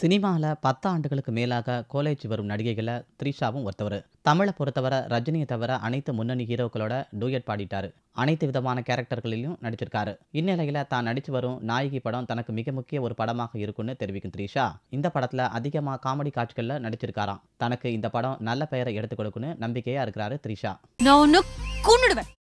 சினிமாவில் 10 ஆண்டுகளுக்கு மேலாக கோலேஜ் வரும் நடிகைகளை த்ரிஷாவும் ஒருத்தவர். தமிழை பொறுத்தவரை ரஜினியை தவிர அனைத்து முன்னணி ஹீரோக்களோட டூயட் பாடிட்டாரு. அனைத்து விதமான கேரக்டர்களிலும் நடிச்சிருக்காரு. இந்நிலையில் தான் நடிச்சு வரும் நாயகி படம் தனக்கு மிக முக்கிய ஒரு படமாக இருக்கும்னு தெரிவிக்கும் த்ரிஷா, இந்த படத்தில் அதிகமாக காமெடி காட்சிகளில் நடிச்சிருக்காராம். தனக்கு இந்த படம் நல்ல பெயரை எடுத்துக் கொடுக்குன்னு நம்பிக்கையா இருக்கிறாரு த்ரிஷா.